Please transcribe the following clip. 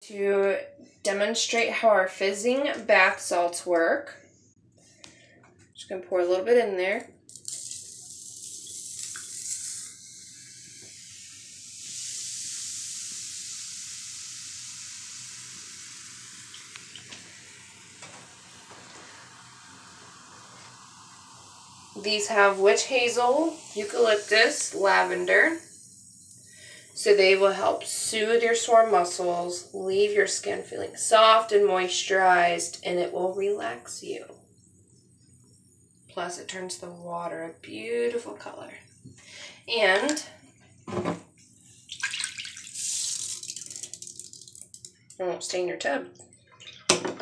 To demonstrate how our fizzing bath salts work, just going to pour a little bit in there. These have witch hazel, eucalyptus, lavender. So they will help soothe your sore muscles, leave your skin feeling soft and moisturized, and it will relax you. Plus it turns the water a beautiful color. And it won't stain your tub.